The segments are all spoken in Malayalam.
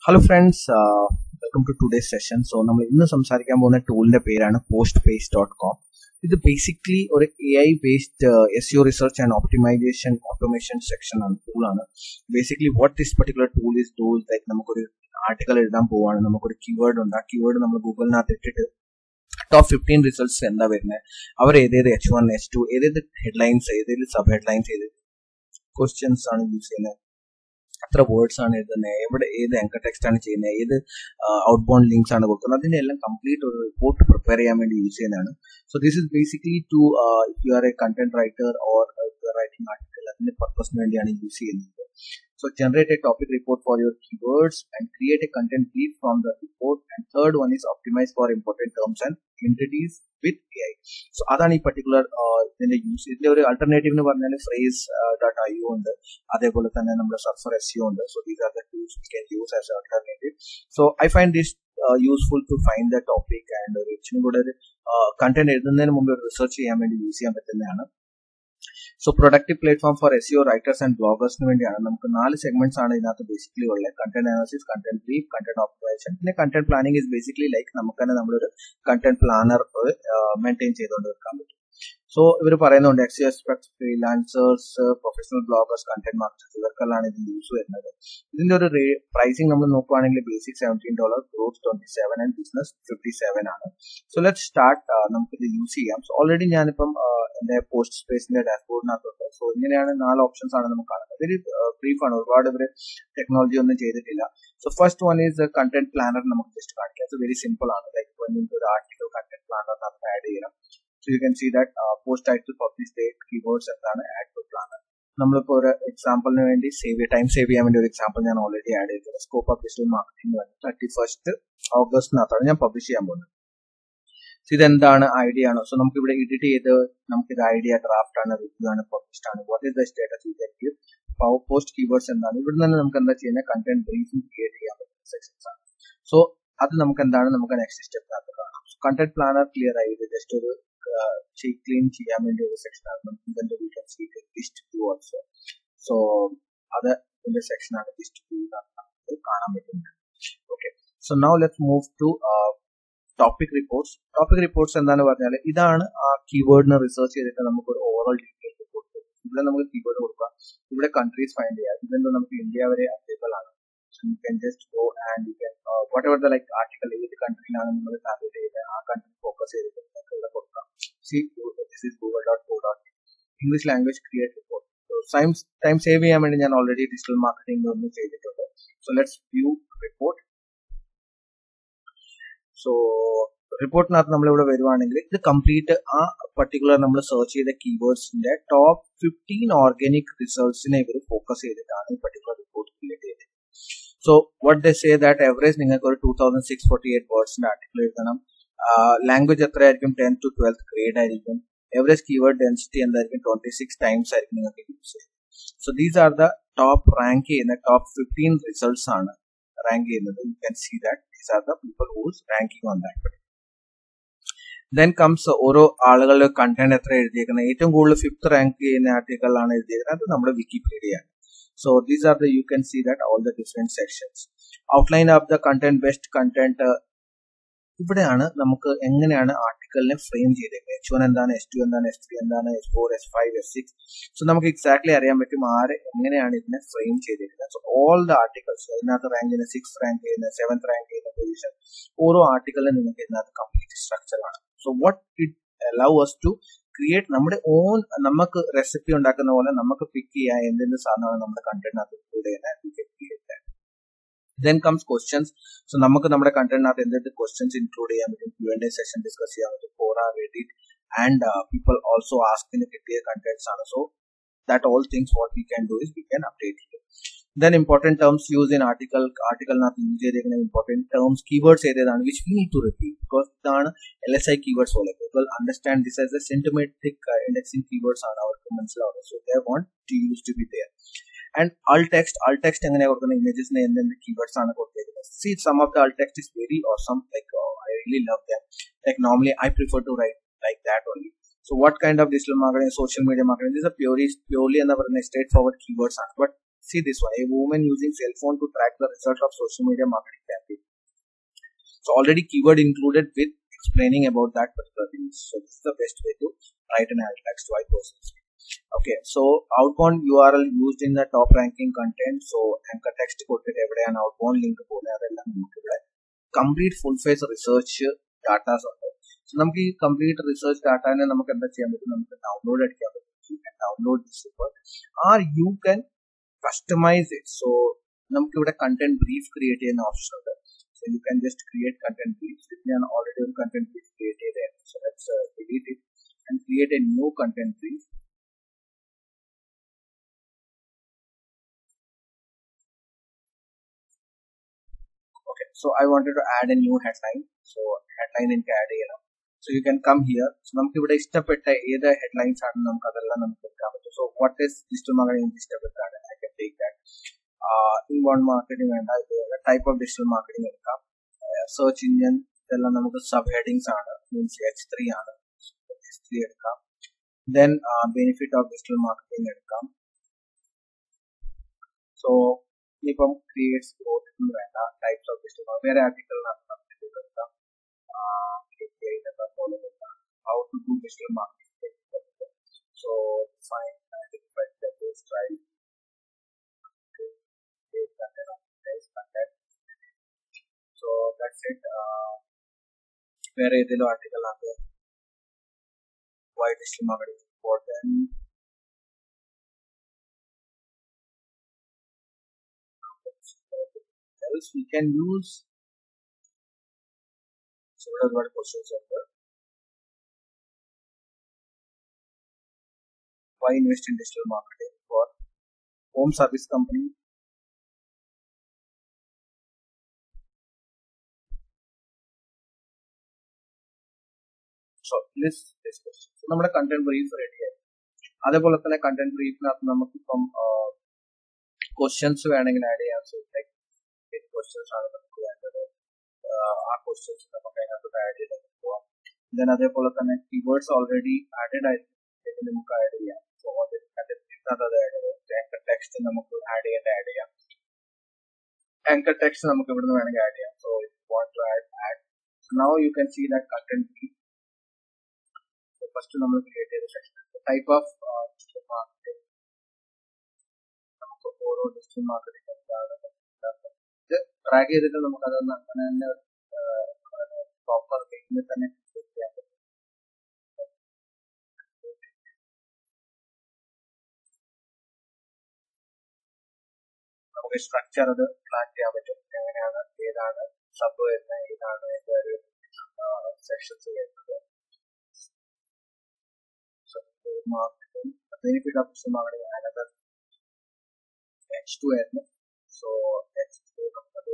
Hello friends, welcome to today's session. So, നമ്മൾ ഇന്ന് സംസാരിക്കാൻ പോകുന്ന ടൂളിന്റെ പേരാണ് postpace.com. ഇത് ബേസിക്കലി ഒരു AI based SEO research and optimization automation section ആണ് ടൂളാണ്. Basically what this particular tool is do is like നമുക്കൊരു ആർട്ടിക്കൽ എഴുതാൻ പോവാണ്, നമുക്കൊരു കീവേഡ് ഉണ്ട്. ആ കീവേഡ് നമ്മൾ ഗൂഗിളിനകത്ത് ഇട്ടിട്ട് ടോപ്പ് 15 റിസൾട്ട്സ് എന്താ വരുന്നത്, അവർ ഏതേത് H1 H2 ഏതേത് ഹെഡ്ലൈൻസ് ഏതേത് സബ് ഹെഡ്ലൈൻസ് ഏത് ക്വസ്റ്റ്യൻസ് ആണ് യൂസ് ചെയ്യുന്നത്, എത്ര വേർഡ്സ് ആണ് എഴുതുന്നത്, എവിടെ ഏത് ആങ്കർ ടെക്സ്റ്റ് ആണ് ചെയ്യുന്നത്, ഏത് ഔട്ട് ബൗണ്ട് ലിങ്ക്സ് ആണ് കൊടുക്കുന്നത്, അതിന്റെ എല്ലാം കംപ്ലീറ്റ് ഒരു റിപ്പോർട്ട് പ്രിപ്പയർ ചെയ്യാൻ വേണ്ടി യൂസ് ചെയ്യുന്നതാണ്. So this is basically to if you are a content writer or writing article, അതിന്റെ പർപ്പസിന് വേണ്ടിയാണ് യൂസ് ചെയ്യുന്നത്. So generate a topic report for your keywords and create a content brief from the report. And third one is optimize for important terms and entities with AI. So അതാണ് ഈ പർട്ടിക്കുലർ ഇതിന്റെ യൂസ്. ഇതിന്റെ ഒരു ആൾട്ടർനേറ്റീവ് എന്ന് പറഞ്ഞാൽ phrase.io ഉണ്ട്, അതേപോലെ തന്നെ നമ്മുടെ സർഫർ SEO ഉണ്ട്. So these are the tools we can use as an alternative. So I find this useful to find the topic and ഇച്ചിരി കൂടെ ഒരു കണ്ടന്റ് എഴുതുന്നതിന് മുമ്പ് റിസർച്ച് ചെയ്യാൻ വേണ്ടി യൂസ് ചെയ്യാൻ പറ്റുന്നതാണ്. So productive platform for SEO writers and ബ്ലോഗേഴ്സിന് വേണ്ടിയാണ്. നമുക്ക് 4 സെഗ്മെന്റ്സ് ആണ് ഇതിനകത്ത് ബേസിക്കലി ഉള്ളത്. Content analysis, content brief, content optimization, പിന്നെ content planning is basically like നമുക്ക് തന്നെ നമ്മളൊരു കണ്ടന്റ് പ്ലാനർ മെയിൻറ്റെയിൻ ചെയ്തുകൊണ്ട് വെക്കാൻ പറ്റും. സോ ഇവർ പറയുന്നുണ്ട് SEO experts, freelancers, professional bloggers, content marketers, ഇവർക്കെല്ലാം ഇത് യൂസ് വരുന്നത്. ഇതിന്റെ ഒരു പ്രൈസിംഗ് നമ്മൾ നോക്കുകയാണെങ്കിൽ ബേസിക് $17, ഗ്രോത്ത് 27 ആൻഡ് ബിസിനസ് 57 ആണ്. So let start. നമുക്ക് ഇത് യൂസ് ചെയ്യാം. സോ ഓൾറെഡി ഞാനിപ്പം എന്റെ പോസ്റ്റ് സ്പേസിന്റെ ഡാഷ്ബോർഡിനകത്തുണ്ട്. സോ ഇങ്ങനെയാണ് 4 ഓപ്ഷൻസ് ആണ് നമുക്ക് കാണുന്നത്. ഇതൊരു ബ്രീഫാണ്, ഒരുപാട് ഇവര് ടെക്നോളജി ഒന്നും ചെയ്തിട്ടില്ല. So first one is content planner. നമുക്ക് ജസ്റ്റ് കാണിക്കാം. സോ വെരി സിമ്പിൾ ആണ്. ലൈക്ക് ഒരു ആർട്ടിക്കൽ കണ്ടന്റ് പ്ലാനർ നമുക്ക് ആഡ് ചെയ്യണം. So you can see that post title, publish date, keywords എന്താണ്, add to planner. നമ്മളിപ്പോ ഒരു എക്സാമ്പിളിന് വേണ്ടി ടൈം സേവ് ചെയ്യാൻ വേണ്ടി ഒരു എക്സാമ്പിൾ ഞാൻ ഓൾറെഡി ആഡ് ചെയ്തത്. Scope of digital marketing 31st ഓഗസ്റ്റിനകത്താണ് ഞാൻ പബ്ലിഷ് ചെയ്യാൻ പോകുന്നത്. ഇതെന്താണ്, ഐഡിയ ആണ്. സോ നമുക്ക് ഇവിടെ എഡിറ്റ് ചെയ്ത് നമുക്ക് ഇത് ഐഡിയ, ഡ്രാഫ്റ്റ് ആണ്, റിവ്യൂ ആണ്, പബ്ലിഷ്ഡ് ആണ്, what is the status you can give, post keywords എന്താണ്. ഇവിടെ നിന്ന് നമുക്ക് എന്താ ചെയ്യുന്നത്, കണ്ടന്റ് ബ്രീഫിംഗ് ക്രിയേറ്റ് ചെയ്യാൻ പറ്റുന്ന സെക്ഷൻസ് ആണ്. സോ അത് നമുക്ക് എന്താണ്, നമുക്ക് നെക്സ്റ്റ് സ്റ്റെപ്പിനകത്ത് കാണാം. കണ്ടന്റ് പ്ലാനർ ക്ലിയർ ആയി, ജസ്റ്റ് ഒരു ക്ലീൻ ചെയ്യാൻ വേണ്ടി ഒരു സെക്ഷൻ ആണ്. ഇതിന്റെ ലിസ്റ്റ് വ്യൂ ഓൾസോ. സോ അത് ഇതിന്റെ സെക്ഷൻ ആണ്, ലിസ്റ്റ് വ്യൂ കാണാൻ പറ്റുന്നത്. Okay, so now let's move to topic reports. Topic reports എന്താണെന്ന് പറഞ്ഞാൽ ഇതാണ് ആ കീവേഡിനെ റിസർച്ച് ചെയ്തിട്ട് നമുക്ക് ഒരു ഓവറോൾ ഡീറ്റെയിൽ റിപ്പോർട്ട് തരും. ഇവിടെ നമുക്ക് കീവേഡ് കൊടുക്കാം, ഇവിടെ കൺട്രീസ് ഫൈൻഡ് ചെയ്യാം. ഇതിന്റെ നമുക്ക് ഇന്ത്യ വരെ അവൈലബിൾ ആണ്. So you can just go and you can whatever the like article ഏത് കൺട്രിയിലാണ് നിങ്ങൾ ടാർഗറ്റ് ചെയ്തത് ആ കൺട്രി ഫോക്കസ് ചെയ്തിട്ട് നിങ്ങൾക്ക് ഇവിടെ കൊടുക്കാം. See, this is google.co.in. English language create report. So time save ചെയ്യാൻ വേണ്ടി ഞാൻ ഓൾറെഡി ഡിജിറ്റൽ മാർക്കറ്റിംഗ് ഒന്ന് ചെയ്തിട്ടുണ്ട്. So let's view report. So റിപ്പോർട്ടിനകത്ത് നമ്മളിവിടെ വരുവാണെങ്കിൽ ഇത് കംപ്ലീറ്റ് ആ പർട്ടിക്കുലർ നമ്മൾ സെർച്ച് ചെയ്ത കീവേഡ്സിന്റെ ടോപ്പ് 15 ഓർഗാനിക് റിസൾട്ട്സിനെ ഇവർ ഫോക്കസ് ചെയ്തിട്ടാണ് ഈ പർട്ടിക്കുലർ റിപ്പോർട്ട് ക്രിയേറ്റ് ചെയ്തത്. So what they say that average നിങ്ങൾക്ക് ഒരു 2648 വേർഡ്സിന്റെ ആർട്ടിക്കിൾ എഴുതണം. ലാംഗ്വേജ് എത്രയായിരിക്കും, 10 to 12th ഗ്രേഡ് ആയിരിക്കും. എവറേജ് കീവേഡ് ഡെൻസിറ്റി എന്തായിരിക്കും, 26 ടൈംസ് ആയിരിക്കും നിങ്ങൾക്ക് യൂസ് ചെയ്യുന്നത്. So these are the top rank ചെയ്യുന്ന ടോപ്പ് 15 റിസൾട്ട്സ് ആണ് റാങ്ക് ചെയ്യുന്നത്. You can see that these are the people whose ranking on that. Then comes ഓരോ ആളുകളുടെ കണ്ടന്റ് എത്ര എഴുതിയേക്കുന്നത്. ഏറ്റവും കൂടുതൽ 5th റാങ്ക് ചെയ്യുന്ന ആർട്ടിക്കിളാണ് എഴുതിയേക്കുന്നത്, അത് നമ്മുടെ വിക്കിപീഡിയ ആണ്. So these are the, you can see that all the different sections. Outline of the content, best content. ഇവിടെയാണ് നമുക്ക് എങ്ങനെയാണ് ആർട്ടിക്കലിനെ ഫ്രെയിം ചെയ്തേക്കുന്നത്. H1 എന്താണ്, H2 എന്താണ്, H3 എന്താണ്, H4, H5, H6. സോ നമുക്ക് എക്സാക്ട്ലി അറിയാൻ പറ്റും ആര് എങ്ങനെയാണ് ഇതിനെ ഫ്രെയിം ചെയ്തിരിക്കുന്നത്. സോ ഓൾ ദ ആർട്ടിക്കൽസ് ഇതിനകത്ത് റാങ്ക് ചെയ്യുന്ന 6th റാങ്ക് ചെയ്യുന്ന 7th റാങ്ക് ചെയ്യുന്ന പൊസിഷൻ, ഓരോ ആർട്ടിക്കലിനും നിങ്ങൾക്ക് ഇതിനകത്ത് കംപ്ലീറ്റ് സ്ട്രക്ചർ ആണ്. So what it allow us to create നമ്മുടെ ഓൺ, നമുക്ക് റെസിപ്പി ഉണ്ടാക്കുന്ന പോലെ നമുക്ക് പിക്ക് ചെയ്യാൻ എന്തെങ്കിലും സാധനമാണ് നമ്മുടെ കണ്ടന്റിനകത്ത് ഇൻക്ലൂഡ് ചെയ്യുന്നത്. Then comes questions. സോ നമുക്ക് നമ്മുടെ കണ്ടന്റിനകത്ത് എന്തെങ്കിലും ക്വസ്റ്റ്യൻസ് ഇൻക്ലൂഡ് ചെയ്യാൻ പറ്റും. Q&A സെഷൻ ഡിസ്കസ് ചെയ്യാൻ പറ്റും. Quora, Reddit and people also ആസ്കിന് കിട്ടിയ കണ്ടന്റ്സ് ആണ്. So that all things what we can do is we can update it. Then important terms used in article not use ചെയ്തിരിക്കുന്ന important terms, keywords ഏതാണ് which we need to repeat because ഇതാണ് LSI keywords പോലെ. People understand this as a symptomatic indexing keywords ആണ് അവർക്ക് മനസ്സിലാവുന്നത്. So they want to use to be there. And alt text എങ്ങനെ കൊടുക്കുന്ന ഇമേജസിന് എന്തെങ്കിലും keywords ആണ് കൊടുത്തിരിക്കുന്നത്. See, some of the alt text is very awesome, like I really love them. Like normally I prefer to write like that only. So what kind of digital marketing, social media marketing, these are purely and straightforward keywords. But See this one, a woman using cell phone to track the result of social media marketing campaign. So already keyword included with explaining about that particular thing. So this is the best way to write an alt text to iPost. Okay, so outbound URL used in the top ranking content. So anchor text കൊടുത്തിട്ട് എവിടെയാണ് outbound link പോകുന്നത് അതെല്ലാം നമുക്ക് ഇവിടെ complete full face research data ഉണ്ട്. So നമുക്ക് ഈ complete research data നെ നമുക്ക് എന്താ ചെയ്യാൻ പറ്റും, നമുക്ക് download അടിക്കാൻ പറ്റും. You can download this report or you can customize it. So നമുക്ക് ഇവിടെ content brief create ചെയ്യുന്ന ഓപ്ഷൻ ഉണ്ട്. So you can just create content briefs. ഞാൻ already ഒരു content brief create ചെയ്തിട്ടുണ്ട്. So let's delete it and create a new content brief. Okay, so I wanted to add a new headline. So headline in add ചെയ്യണം. So you can come here. So നമുക്ക് ഇവിടെ ഇഷ്ടപ്പെട്ട ഏത് headlines ആണ് നമുക്ക് അതെല്ലാം നമുക്ക് എടുക്കാൻ പറ്റും. So what is digital marketing ഇഷ്ടപ്പെട്ടാണ് I can take that. Inbound marketing വേണ്ട, type of digital marketing എടുക്കാം. Search engine ഇതെല്ലാം നമുക്ക് sub headings ആണ്, means H3 ആണ്. H3 എടുക്കാം. Then benefit of digital marketing എടുക്കാം. So ഇപ്പം creates growth വേണ്ട, types of digital marketing വേറെ article നമുക്ക് എടുക്കാം. How to do digital marketing. So find identify the best right. So that's it. Where is article why digital marketing is important. Else we can use several word questions of the why invest in digital marketing for home service company. So this question. So നമ്മുടെ content brief ready ആയി. അതേപോലെ തന്നെ content briefനകത്ത് നമുക്ക് ഇപ്പം questions വേണമെങ്കിൽ ആഡ് ചെയ്യാം. So like questions ആണ് നമുക്ക് വേണ്ടത്, ആ questions നമുക്ക് അതിനകത്ത് ആഡ് ചെയ്ത് പോവാം. Then അതേപോലെ തന്നെ keywords already added ആയിട്ട് നമുക്ക് ആഡ് ചെയ്യാം. So content briefനകത്ത് അത് ആഡ് ചെയ്യാം. anchor text നമുക്ക് ആഡ് ചെയ്യാം. anchor text നമുക്ക് ഇവിടുന്ന് വേണമെങ്കിൽ ആഡ് ചെയ്യാം. So if you want to add. So now you can see that content brief. First നമ്മൾ create ചെയ്ത section type of digital marketing, നമുക്ക് ഓരോ digital marketing എന്താണ് ഇത് ട്രാക്ക് ചെയ്തിട്ട് നമുക്ക് അതൊന്ന് അങ്ങനെ തന്നെ പ്രോപ്പർ പേജിൽ തന്നെ ചെയ്യാൻ പറ്റും. നമുക്ക് സ്ട്രക്ചർ അത് പ്ലാൻ ചെയ്യാൻ പറ്റും, എങ്ങനെയാണ് ഏതാണ് സബ് വരുന്നത്, ഏതാണ് അതിന്റെ ഒരു സെക്ഷൻസ് വരുന്നത്. Marketing, the benefit of digital marketing another H2 ആയിരുന്നു. So H2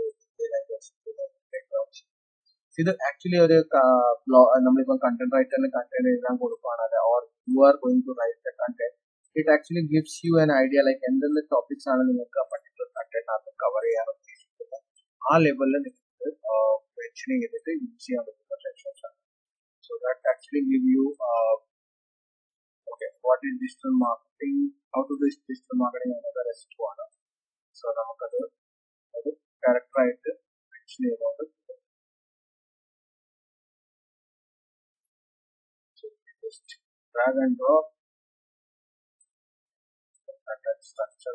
ഇത് ആക്ച്വലി ഒരു നമ്മളിപ്പം കണ്ടന്റ് റൈറ്ററിന് കണ്ടന്റ് എഴുതാൻ കൊടുക്കുകയാണ്, or you are going to write the content, it actually gives you an idea like എന്തെന്ന് ടോപ്പിക്സ് ആണ് നിങ്ങൾക്ക് ആ പർട്ടിക്കുലർ കണ്ടന്റിനകത്ത് കവർ ചെയ്യാൻ ഉദ്ദേശിക്കുന്നത്. ആ ലെവലിൽ നിങ്ങൾക്ക് മെൻഷൻ ചെയ്തിട്ട് യൂസ് ചെയ്യാൻ പറ്റുന്ന സെക്ഷൻസ് ആണ്. So that actually give you okay, what is digital marketing, how to do digital marketing another S2 ആണ്. So നമുക്കത് ഒരു ക്യാരക്ടർ ആയിട്ട് മെൻഷൻ ചെയ്തുകൊണ്ട് just drag and drop content structure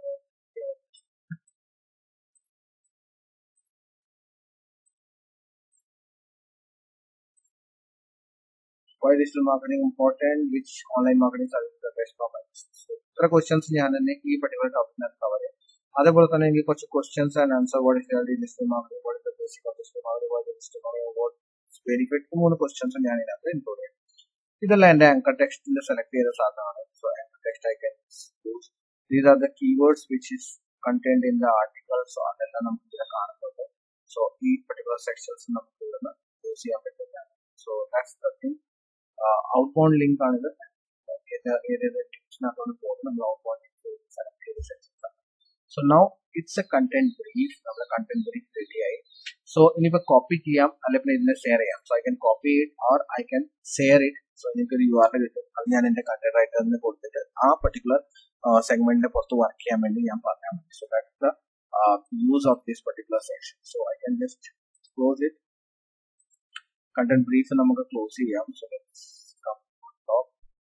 why digital marketing important, which online marketing service is the best for my business. So ഇത്ര ക്വസ്റ്റ്യൻസ് ഞാൻ തന്നെ ഈ പർട്ടിക്കുലർ ടോപ്പിക്കിനകത്ത് കവർ ചെയ്യാം. അതേപോലെ തന്നെ എനിക്ക് കുറച്ച് questions and answer, what is digital marketing, what is the basic of digital marketing, what is digital marketing, what is benefit, 3 questions ഞാൻ ഇതിനകത്ത് ഇൻക്ലൂഡ് ചെയ്യാം. ഇതെല്ലാം എൻ്റെ ആങ്കർ ടെക്സ്റ്റിൽ സെലക്ട് ചെയ്ത സാധനമാണ്. So anchor text I can use. These are the keywords which is content in the article. So അതെല്ലാം നമുക്ക് ഇതിൽ കാണുന്നുണ്ട്. സോ ഈ പർട്ടിക്കുലർ സെക്ഷൻസ് നമുക്ക് ഇവിടുന്ന് യൂസ് ചെയ്യാൻ പറ്റുന്നതാണ്. So that's the thing. Outbound link ആണിത്. ഏത് ടിപ്സിനകത്താണ് പോകുന്നത് നമ്മൾ ഔട്ട്ബൗണ്ട് ലിങ്ക് സെലക്ട് ചെയ്ത സെക്ഷൻസ് ആണ്. So now it's a content brief. നമ്മുടെ കണ്ടന്റ് ബ്രീഫ് റെഡി ആയി. സോ ഇനിയിപ്പോൾ കോപ്പി ചെയ്യാം, അല്ലെങ്കിൽ ഇതിനെ ഷെയർ ചെയ്യാം. So I can copy it or I can share it. So നിങ്ങൾക്ക് ഒരു URL കിട്ടും. അത് ഞാൻ എന്റെ കണ്ടന്റ് റൈറ്ററിന് കൊടുത്തിട്ട് ആ പർട്ടിക്കുലർ സെഗ്മെന്റിന്റെ പുറത്ത് വർക്ക് ചെയ്യാൻ വേണ്ടി ഞാൻ പറഞ്ഞാൽ മതി. So that the use of this particular section. So I can just close it. Content brief നമുക്ക് ക്ലോസ് ചെയ്യാം. So let's come on top.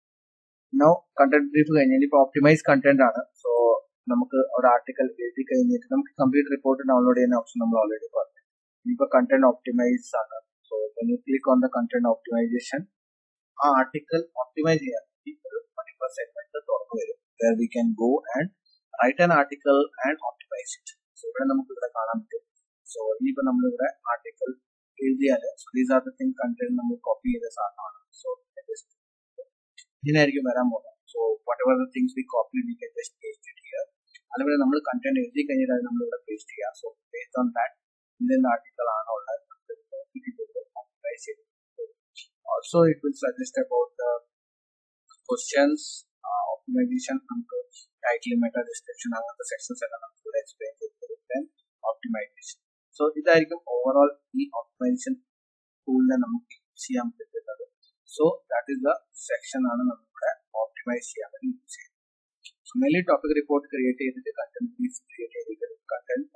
Now content brief കഴിഞ്ഞാൽ ഇപ്പോൾ optimize content ആണ്. So നമുക്ക് ഒരു ആർട്ടിക്കൽ എഴുതി കഴിഞ്ഞിട്ട് നമുക്ക് കംപ്ലീറ്റ് റിപ്പോർട്ട് ഡൗൺലോഡ് ചെയ്യുന്ന ഓപ്ഷൻ നമ്മൾ ഓൾറെഡി പറഞ്ഞു. ഇപ്പോൾ കണ്ടന്റ് ഒപ്റ്റിമൈസ് ആണ്. So when you click on the content optimization, ആ ആർട്ടിക്കൽ ഒപ്റ്റിമൈസ് ചെയ്യാൻ വേണ്ടി ഒരു പർട്ടിക്കുലർ സെഗ്മെന്റ് തുറന്നു വരും. Where we can go and write an article and optimize it. So ഇവിടെ നമുക്ക് ഇവിടെ കാണാൻ പറ്റും. സോ ഇനിയിപ്പോൾ നമ്മളിവിടെ ആർട്ടിക്കൽ എഴുതിയാൽ these are the thing content നമ്മൾ കോപ്പി ചെയ്ത സാധനമാണ്. സോ ഇതിനായിരിക്കും വരാൻ പോകുന്നത്. So whatever the things we copy we can just paste it here. അതുപോലെ നമ്മൾ കണ്ടന്റ് എഴുതി കഴിഞ്ഞാൽ അത് നമ്മളിവിടെ പേസ്റ്റ് ചെയ്യാം. So based on that Indian article ആണോ ഉള്ളത് optimize it. Also it will suggest about the questions, optimization, നമുക്ക് ടൈറ്റിൽ മെറ്റാ ഡിസ്ക്രിപ്ഷൻ അങ്ങനത്തെ സെക്ഷൻസ് എല്ലാം നമുക്ക് ഇവിടെ എക്സ്പ്ലെയിൻ ചെയ്തിട്ട് then optimization. സോ ഇതായിരിക്കും ഓവറോൾ ഈ ഓപ്റ്റിമൈസേഷൻ ടൂളിനെ നമുക്ക് യൂസ് ചെയ്യാൻ പറ്റുന്നത്. So that is the section ആണ് നമ്മളിവിടെ ഓപ്റ്റിമൈസ് ചെയ്യാൻ വേണ്ടി യൂസ് ചെയ്യുന്നത്. So mainly topic report create ചെയ്തിട്ട് കണ്ടന്റ് ബ്രീഫ് ക്രിയേറ്റ് ചെയ്തിട്ട് കണ്ടന്റ്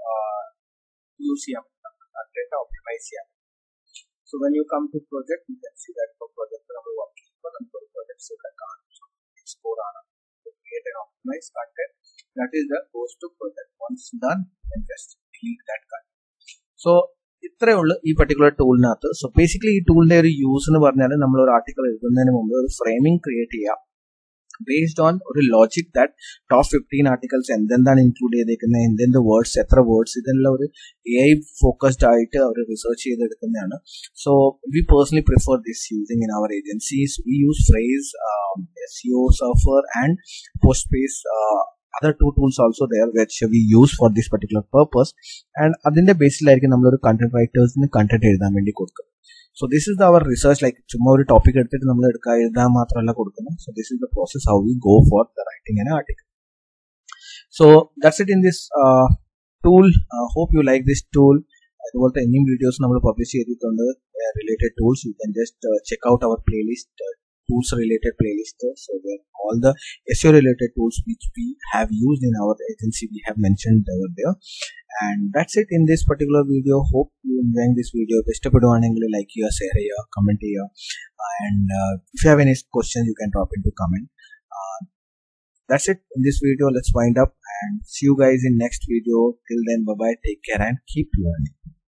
യൂസ് ചെയ്യാൻ പറ്റും, കണ്ടന്റ് ഓപ്റ്റിമൈസ് ചെയ്യാൻ. So when you come to project, you can see that for project നമ്മൾ വർക്ക് ചെയ്യുമ്പോൾ നമുക്ക് ഒരു projects ഇവിടെ കാണും. So export ആണ് to create and optimize content. That is the goes to project. Once done, then just delete that content. So ഇത്രയേ ഉള്ളൂ ഈ പർട്ടിക്കുലർ ടൂളിനകത്ത്. സോ ബേസിക്കലി ഈ ടൂളിന്റെ ഒരു യൂസ് എന്ന് പറഞ്ഞാൽ നമ്മൾ ഒരു ആർട്ടിക്കൽ എഴുതുന്നതിന് മുമ്പ് ഒരു ഫ്രെയിമിംഗ് ക്രിയേറ്റ് ചെയ്യാം based on ഒരു logic that top 15 articles എന്തെന്താണ് ഇൻക്ലൂഡ് ചെയ്തേക്കുന്നത്, എന്തെന്ത് വേർഡ്സ്, എത്ര വേർഡ്സ്, ഇതെല്ലാം ഒരു AI ഫോക്കസ്ഡ് ആയിട്ട് അവർ റിസർച്ച് ചെയ്തെടുക്കുന്നതാണ്. So we personally prefer this using in our agencies. We use Frase, SEO Surfer and Postbase. Other two tools also there which we use for this particular purpose. And അതിന്റെ ബേസിലായിരിക്കും നമ്മളൊരു കണ്ടന്റ് റൈറ്റേഴ്സിന് കണ്ടന്റ് എഴുതാൻ വേണ്ടി കൊടുക്കുന്നത്. So this is our research, like ചുമ്മാ ഒരു ടോപ്പിക് എടുത്തിട്ട് നമ്മൾ എഴുതാൻ മാത്രമല്ല കൊടുക്കുന്നത്. So this is the process how we go for the writing an article. So that's it in this tool. Hope you like this tool. അതുപോലത്തെ ഇനിയും വീഡിയോസ് നമ്മൾ പബ്ലിഷ് ചെയ്തിട്ടുണ്ട് related tools. You can just check out our playlist, tools related playlist. So there all the SEO related tools which we have used in our agency we have mentioned over there. And that's it in this particular video. Hope you enjoying this video. ഇഷ്ടപ്പെടുവാണെങ്കിൽ ലൈക്ക് ചെയ്യുക, ഷെയർ ചെയ്യുക, കമന്റ് ചെയ്യുക. And if you have any questions you can drop into comment. That's it in this video. Let's wind up and see you guys in next video. Till then, bye bye, take care and keep learning.